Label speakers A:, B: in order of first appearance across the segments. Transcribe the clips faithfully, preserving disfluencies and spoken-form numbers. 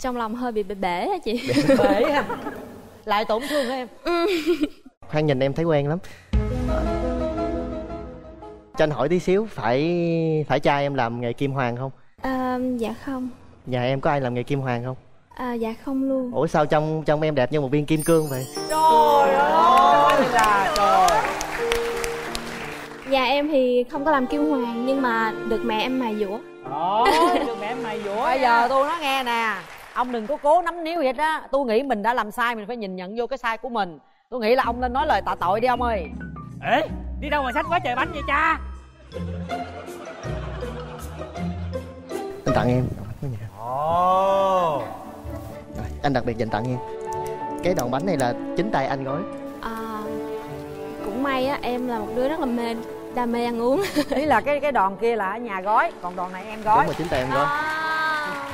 A: Trong lòng hơi bị bể bể hả chị?
B: Bể hả? Lại tổn thương hả em?
A: Ừ.
C: Khoan, nhìn em thấy quen lắm. Cho anh hỏi tí xíu, phải phải trai em làm nghề kim hoàn không?
A: À, dạ không.
C: Nhà em có ai làm nghề kim hoàn không?
A: À, dạ không luôn.
C: Ủa sao trong trong em đẹp như một viên kim cương vậy?
B: Trời ơi là trời.
A: Nhà em thì không có làm kim hoàn, nhưng mà được mẹ em mài dũa.
D: Ồ, được mẹ em mày dũa.
B: Bây giờ tôi nói nghe nè, ông đừng có cố nắm níu vậy đó. Tôi nghĩ mình đã làm sai, mình phải nhìn nhận vô cái sai của mình. Tôi nghĩ là ông nên nói lời tạ tội đi ông ơi.
D: Ê, đi đâu mà xách quá trời bánh vậy cha?
C: Anh tặng em.
D: Ồ.
C: Rồi, anh đặc biệt dành tặng em. Cái đòn bánh này là chính tay anh gói.
A: À, cũng may á, em là một đứa rất là mê, đam mê ăn uống.
B: Ý là cái cái đòn kia là ở nhà gói, còn đòn này em gói.
C: Đúng rồi, chính tay em gói.
B: À.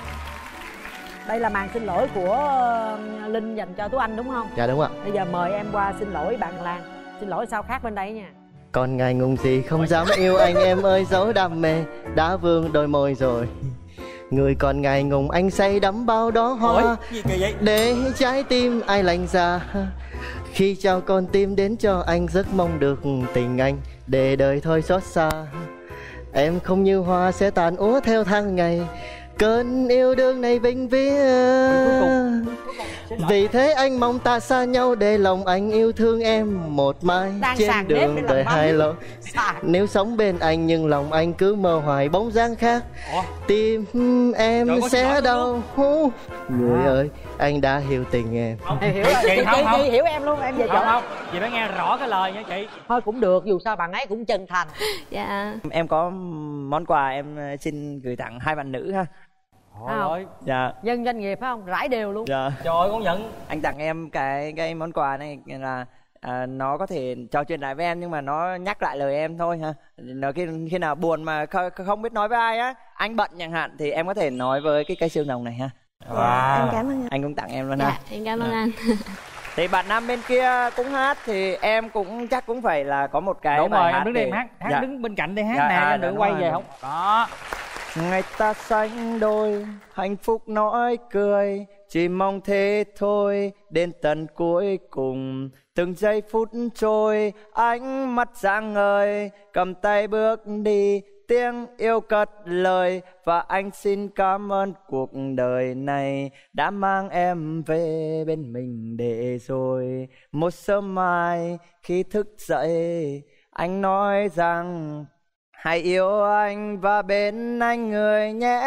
B: Đây là màn xin lỗi của Linh dành cho Tú Anh đúng không?
C: Dạ đúng ạ.
B: Bây giờ mời em qua xin lỗi bạn làng. Xin lỗi sao khác bên đây nha.
C: Con ngài ngùng gì không dám yêu anh em ơi, dấu đam mê đã vương đôi môi rồi. Người còn ngài ngùng anh say đắm bao đó hoa.
D: Ủa, gì kỳ vậy?
C: Để trái tim ai lạnh ra. Khi trao con tim đến cho anh, rất mong được tình anh để đời thôi xót xa. Em không như hoa sẽ tàn úa theo tháng ngày, cơn yêu đương này vĩnh viễn. Vì thế anh mong ta xa nhau, để lòng anh yêu thương em một mãi.
B: Đang
C: trên đường đời hai lối. Nếu sống bên anh nhưng lòng anh cứ mơ hoài bóng dáng khác.
D: Ủa?
C: Tim em
D: Trời,
C: sẽ đau. Người à. ơi, anh đã hiểu tình em.
D: Không,
B: Hiểu, hiểu,
D: chị,
B: chị,
D: chị, không,
B: chị,
D: không.
B: chị hiểu em luôn, em về
D: Không,
B: chỗ.
D: không, chị phải nghe rõ cái lời nha chị.
B: Thôi cũng được, dù sao bạn ấy cũng chân thành.
A: Dạ.
E: Em có món quà em xin gửi tặng hai bạn nữ ha.
D: Trời ơi.
E: Dạ.
B: Dân doanh nghiệp phải không? Rải đều luôn.
E: Dạ.
D: Trời ơi, con nhận.
E: Anh tặng em cái cái món quà này là à, nó có thể trò chuyện lại với em nhưng mà nó nhắc lại lời em thôi ha. Nó khi khi nào buồn mà không, không biết nói với ai á, anh bận chẳng hạn thì em có thể nói với cái cây xương rồng này ha.
D: Wow.
A: Em cảm ơn anh.
E: Anh cũng tặng em luôn
A: Dạ,
E: ha.
A: em cảm ơn
E: À.
A: anh.
E: Thì bạn nam bên kia cũng hát thì em cũng chắc cũng phải là có một cái
D: Đúng
E: bài
D: rồi,
E: hát
D: em đứng đi
E: để...
D: em hát. Hát
E: Dạ.
D: đứng bên cạnh đi hát
E: Dạ,
D: nè,
E: à,
D: em đừng
E: đúng
D: quay
E: rồi,
D: về
E: đúng.
D: không. Đó.
E: Ngày ta sánh đôi, hạnh phúc nói cười, chỉ mong thế thôi, đến tận cuối cùng. Từng giây phút trôi, ánh mắt sáng ngời, cầm tay bước đi, tiếng yêu cất lời. Và anh xin cảm ơn cuộc đời này đã mang em về bên mình để rồi. Một sớm mai khi thức dậy, anh nói rằng hãy yêu anh và bên anh người nhé.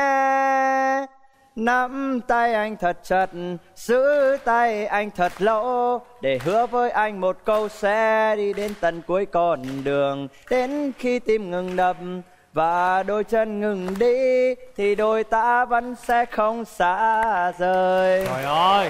E: Nắm tay anh thật chặt, giữ tay anh thật lâu, để hứa với anh một câu sẽ đi đến tận cuối con đường. Đến khi tim ngừng đập và đôi chân ngừng đi, thì đôi ta vẫn sẽ không xa rời.
D: Trời ơi.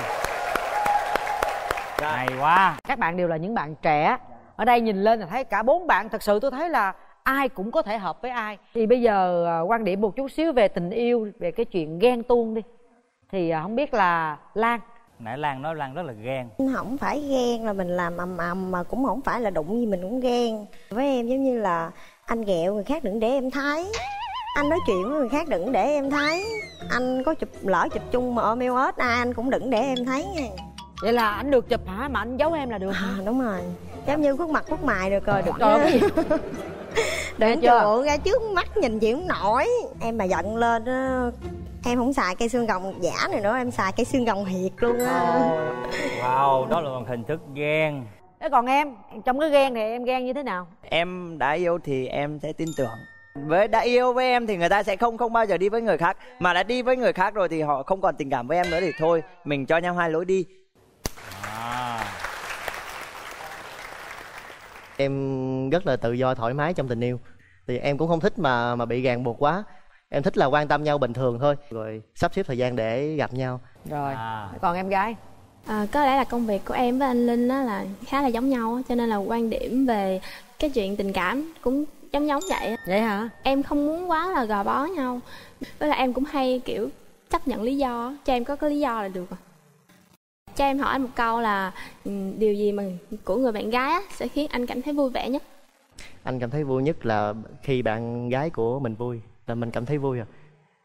E: Dạ.
D: Hay quá.
B: Các bạn đều là những bạn trẻ. Ở đây nhìn lên là thấy cả bốn bạn, thật sự tôi thấy là ai cũng có thể hợp với ai. Thì bây giờ à, quan điểm một chút xíu về tình yêu, về cái chuyện ghen tuông đi. Thì à, không biết là Lan.
D: Nãy Lan nói Lan rất là ghen.
F: Không phải ghen là mình làm ầm ầm, mà cũng không phải là đụng gì mình cũng ghen. Với em giống như là anh ghẹo người khác đừng để em thấy, anh nói chuyện với người khác đừng để em thấy, anh có chụp lỡ chụp chung mà ôm eo ếch ai anh cũng đừng để em thấy nha.
B: Vậy là anh được chụp hả, mà anh giấu em là được hả?
F: À, đúng rồi, giống như khuất mặt khuất mày được rồi, được
B: Trời ơi.
F: đừng trượng ra trước mắt nhìn chị không nổi. Em mà giận lên á, em không xài cây xương rồng giả này nữa, em xài cây xương rồng thiệt luôn á.
D: Wow, đó là một hình thức ghen.
B: Thế còn em, trong cái ghen này em ghen như thế nào?
E: Em đã yêu thì em sẽ tin tưởng. Với đã yêu với em thì người ta sẽ không không bao giờ đi với người khác. Mà đã đi với người khác rồi thì họ không còn tình cảm với em nữa thì thôi, mình cho nhau hai lối đi.
D: À.
C: Em rất là tự do thoải mái trong tình yêu. Thì em cũng không thích mà mà bị ràng buộc quá. Em thích là quan tâm nhau bình thường thôi, rồi sắp xếp thời gian để gặp nhau.
B: Rồi,
D: À.
B: còn em gái?
A: À, có lẽ là công việc của em với anh Linh á là khá là giống nhau á, cho nên là quan điểm về cái chuyện tình cảm cũng giống giống vậy á.
B: Vậy hả?
A: Em không muốn quá là gò bó nhau, với lại em cũng hay kiểu chấp nhận lý do á, cho em có cái lý do là được rồi. Cho em hỏi anh một câu là ừ, điều gì mà của người bạn gái á sẽ khiến anh cảm thấy vui vẻ nhất?
C: Anh cảm thấy vui nhất là khi bạn gái của mình vui, là mình cảm thấy vui rồi.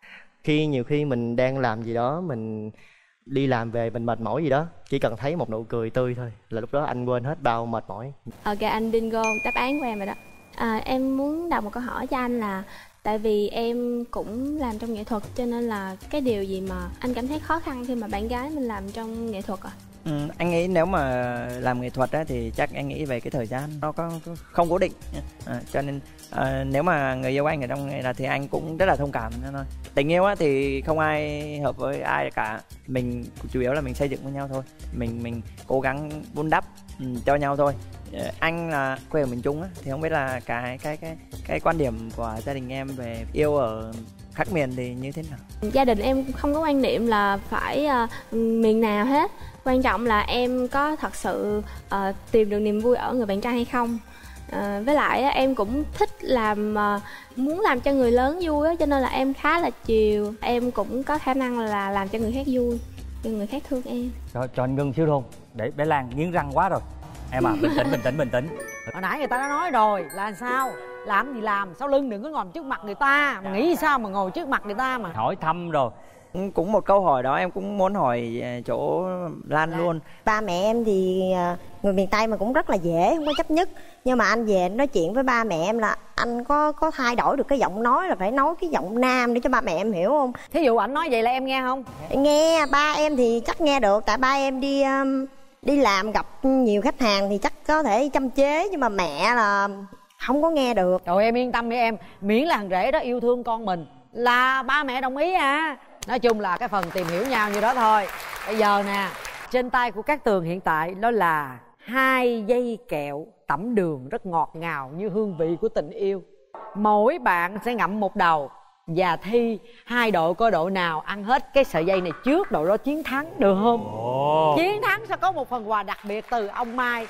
C: Khi nhiều khi mình đang làm gì đó, mình đi làm về mình mệt mỏi gì đó, chỉ cần thấy một nụ cười tươi thôi là lúc đó anh quên hết bao mệt mỏi.
A: Ok, anh bingo đáp án của em rồi đó. À, em muốn đặt một câu hỏi cho anh là tại vì em cũng làm trong nghệ thuật, cho nên là cái điều gì mà anh cảm thấy khó khăn khi mà bạn gái mình làm trong nghệ thuật ạ? À?
E: Ừ, anh nghĩ nếu mà làm nghệ thuật á, thì chắc anh nghĩ về cái thời gian nó có không cố định, à, cho nên à, nếu mà người yêu anh ở trong nghệ thuật thì anh cũng rất là thông cảm thôi. Tình yêu á, thì không ai hợp với ai cả, mình chủ yếu là mình xây dựng với nhau thôi, mình mình cố gắng vun đắp um, cho nhau thôi. Anh là quê ở miền Trung á, thì không biết là cái cái cái cái quan điểm của gia đình em về yêu ở khác miền thì như thế nào?
A: Gia đình em không có quan niệm là phải uh, miền nào hết, quan trọng là em có thật sự uh, tìm được niềm vui ở người bạn trai hay không. Uh, với lại uh, em cũng thích làm uh, muốn làm cho người lớn vui á, cho nên là em khá là chiều, em cũng có khả năng là làm cho người khác vui, cho người khác thương em.
D: Cho, cho anh ngưng xíu luôn, để bé Lan nghiến răng quá rồi. Em à, bình tĩnh, bình tĩnh, bình tĩnh.
B: Hồi nãy người ta đã nói rồi là sao, làm gì làm, sau lưng đừng có ngồi trước mặt người ta, mà nghĩ sao mà ngồi trước mặt người ta mà.
D: Hỏi thăm rồi.
E: Cũng một câu hỏi đó em cũng muốn hỏi chỗ Lan luôn.
F: Ba mẹ em thì người miền Tây mà cũng rất là dễ, không có chấp nhất. Nhưng mà anh về nói chuyện với ba mẹ em là anh có có thay đổi được cái giọng nói, là phải nói cái giọng nam để cho ba mẹ em hiểu không?
B: Thí dụ ảnh nói vậy là em nghe không?
F: Nghe, ba em thì chắc nghe được, tại ba em đi um, đi làm gặp nhiều khách hàng thì chắc có thể châm chế, nhưng mà mẹ là không có nghe được.
B: Rồi em yên tâm đi em, miễn là thằng rể đó yêu thương con mình là ba mẹ đồng ý à. Nói chung là cái phần tìm hiểu nhau như đó thôi. Bây giờ nè, trên tay của Cát Tường hiện tại đó là hai dây kẹo tẩm đường rất ngọt ngào như hương vị của tình yêu. Mỗi bạn sẽ ngậm một đầu và thi hai đội coi đội nào ăn hết cái sợi dây này trước, đội đó chiến thắng, được không?
D: Ồ.
B: Chiến thắng sẽ có một phần quà đặc biệt từ ông Mai.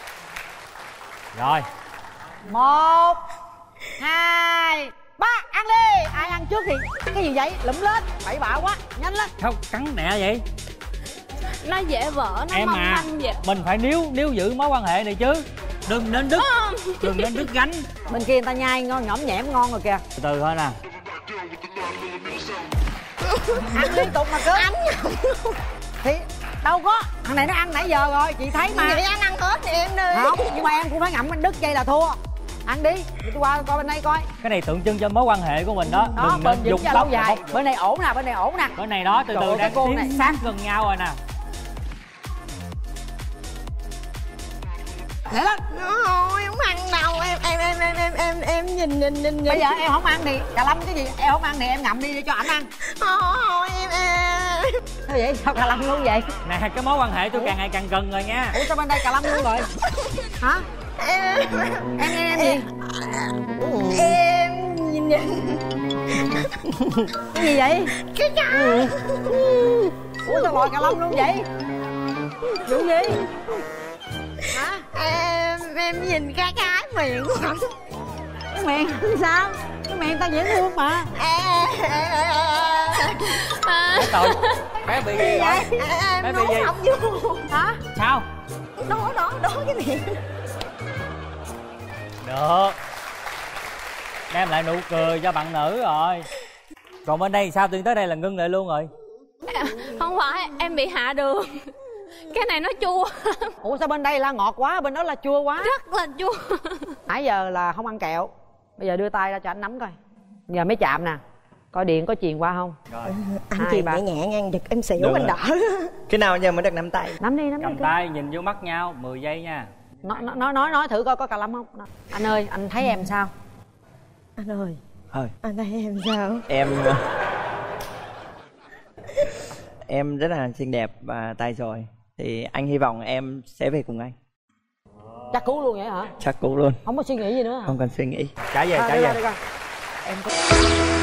D: Rồi.
B: Một, hai, ba, ăn đi. Ai ăn trước thì cái gì vậy? Lụm lên, bậy bạ quá, nhanh lên.
D: Sao cắn nè vậy?
A: Nó dễ vỡ, nó
D: em
A: mong
D: à,
A: manh vậy.
D: mình phải níu níu giữ mối quan hệ này chứ, đừng nên đứt, đừng nên đứt gánh.
B: Bên kia người ta nhai ngon, nhõm nhẽm ngon rồi kìa.
D: Từ từ thôi nè.
B: Ăn liên tục mà cứ
F: Anh
B: thì đâu có, thằng này nó ăn nãy giờ rồi, chị thấy mà.
F: vậy anh ăn hết thì em đi.
B: Không, nhưng mà em cũng phải ngậm anh đứt dây là thua. Ăn đi, đi qua coi bên đây coi.
D: Cái này tượng trưng cho mối quan hệ của mình đó,
B: Đó,
D: đừng
B: bên
D: nên
B: dựng
D: dùng
B: cho
D: bóc
B: lâu dài.
D: bóc.
B: Bên này ổn nè, bên này ổn nè.
D: Bên này đó, từ
B: Trời
D: từ
B: ơi,
D: đang
B: cái cô
D: tiến
B: này
D: sát gần nhau rồi nè.
B: Để lên.
F: Thôi không ăn đâu, em em em em em em em nhìn nhìn nhìn.
B: Bây giờ em không ăn thì cà lâm cái gì em không ăn thì em ngậm đi để cho ảnh ăn.
F: Thôi em em.
B: Sao vậy, sao cà lâm luôn vậy?
D: Nè, cái mối quan hệ tôi càng ngày càng gần rồi nha.
B: Ủa sao bên đây cà lâm luôn rồi? Hả?
F: Em
B: Em em em gì?
F: em nhìn nhìn
B: Cái gì vậy?
F: cái trái.
B: Ủa sao gọi cà lâm luôn vậy? Vụ gì? Hả?
F: Em em nhìn cái cái miệng của anh.
B: Cái miệng sao? Cái miệng ta dễ thương mà.
D: Bé tội, bé bị gì vậy?
F: Em
D: Bé bị
F: nói
D: gì?
F: không vô.
B: Hả?
D: Sao?
F: Đó đó đó cái miệng.
D: Được. Đem lại nụ cười cho bạn nữ rồi. Còn bên đây sao, Tuyên tới đây là ngưng lại luôn rồi.
A: Không phải, em bị hạ đường. Cái này nó chua.
B: Ủa sao bên đây là ngọt quá, bên đó là chua quá?
A: Rất là chua.
B: Nãy giờ là không ăn kẹo, bây giờ đưa tay ra cho anh nắm coi. Giờ mới chạm nè, coi điện có truyền qua không.
D: Rồi.
F: Anh
B: Hai,
F: chị
B: ba.
F: nhẹ nhẹ ngang giật em xỉu
E: Được
F: anh
E: rồi.
F: đỡ.
E: Cái nào giờ mới được nắm tay?
B: Nắm đi, nắm đi.
D: Cầm tay nhìn vô mắt nhau mười giây nha.
B: Nói, nói nói nói thử coi có cà lâm không. Nói. Anh ơi, anh thấy em sao?
F: Anh ơi,
E: Thôi
F: anh thấy em sao?
E: em em rất là xinh đẹp và tài giỏi, thì anh hy vọng em sẽ về cùng anh.
B: Chắc cứu luôn vậy hả?
E: Chắc cũng luôn,
B: Không có suy nghĩ gì nữa hả?
E: không cần suy nghĩ.
D: Trả về,
B: À,
D: trả
B: đi
D: về.
B: coi, đi coi. Em có...